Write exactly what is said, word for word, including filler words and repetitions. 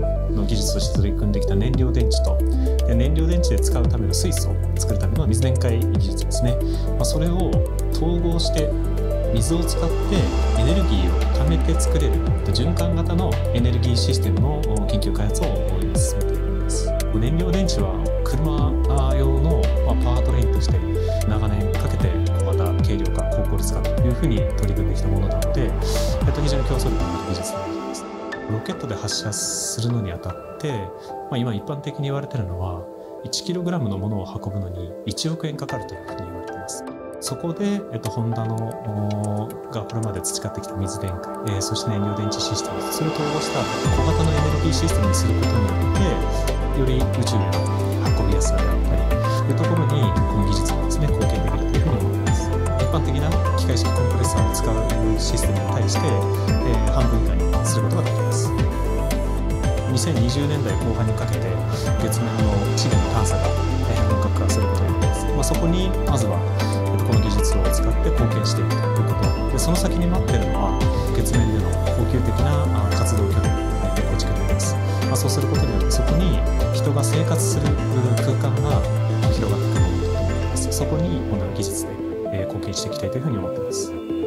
の技術として取り組んできた燃料電池と、で燃料電池で使うための水素を作るための水電解技術ですね、まあ、それを統合して水を使ってエネルギーを貯めて作れる循環型のエネルギーシステムの研究開発を今進めています。燃料電池は車用のパワートレインとして長年かけて小型、軽量化、高効率化というふうに取り組んできたものなので、えっと、非常に競争力のある技術になります。ロケットで発射するのにあたって、まあ、今一般的に言われているのは いちキログラム のものを運ぶのにいちおくえんかかるというふうに言われています。そこで、えっと、ホンダのがこれまで培ってきた水電解、えー、そして燃料電池システム、それを統合した小型のエネルギーシステムにすることによってより宇宙への運びやすさであったりというところにこの技術がですね貢献できるというふうに思います。一般的な機械式コンプレッサーを使うシステムに対して、えー、半分以下にすることができます。にせんにじゅうねんだいこう半にかけて月面の資源の探査が本格化することになります。まあ、そこにまずはこの技術を使って貢献していくということで、その先に待っているのは月面での恒久的な活動拠点の構築になります。まあ、そうすることによってそこに人が生活する空間が広がってくると思います。そこに今度は技術で貢献していきたいというふうに思っています。